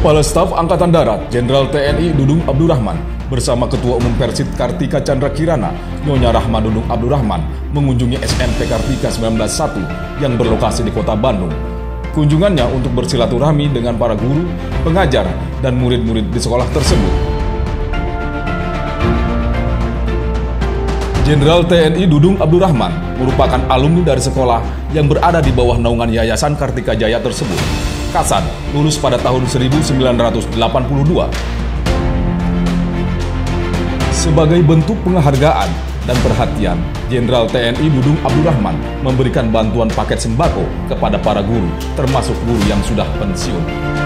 Kepala Staf Angkatan Darat Jenderal TNI Dudung Abdurrahman bersama Ketua Umum Persib Kartika Chandra Kirana, Nyonya Rahma Dudung Abdurrahman, mengunjungi SMP Kartika 191 yang berlokasi di Kota Bandung. Kunjungannya untuk bersilaturahmi dengan para guru, pengajar, dan murid-murid di sekolah tersebut. Jenderal TNI Dudung Abdurrahman merupakan alumni dari sekolah yang berada di bawah naungan Yayasan Kartika Jaya tersebut. Kasan lulus pada tahun 1982. Sebagai bentuk penghargaan dan perhatian, Jenderal TNI Dudung Abdurrahman memberikan bantuan paket sembako kepada para guru, termasuk guru yang sudah pensiun.